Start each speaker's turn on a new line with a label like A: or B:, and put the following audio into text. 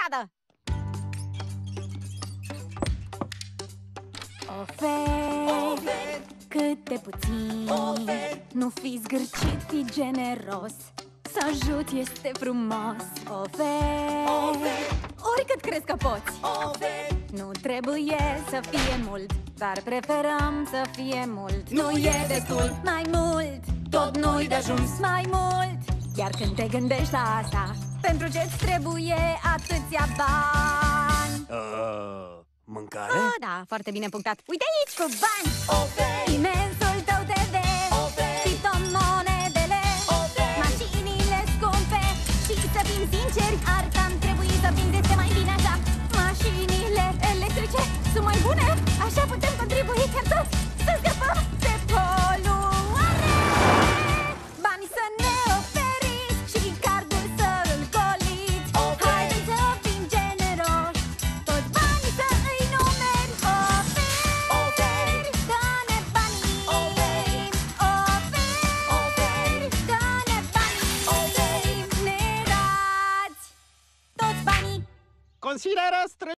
A: stradă! Oferi cât de puțin. Nu fi zgârcit, fi generos. Să ajut este frumos. Oferi oricât crezi că poți. Nu trebuie să fie mult, dar preferăm să fie mult. Nu e destul, mai mult. Tot nu-i de ajuns, mai mult. Chiar când te gândești la asta, pentru ce-ți trebuie atâția bani?
B: Mâncare?
A: Da, foarte bine punctat. Uite aici, cu bani!
C: Oferi,
A: Imensul tău TV, criptomonedele, mașinile scumpe. Și să fim sinceri, ar trebui să vindeți mai bine așa. Mașinile electrice sunt mai bune, așa putem contribui chiar toți să scăpăm de poluare. Bani să ne oferiți și cardul să-l goliți. Haideți să fim generoși, toți banii să îi numeri. Oferi, dă-ne banii. Oferi, dă-ne banii. Ne dați toți banii.
B: Considerați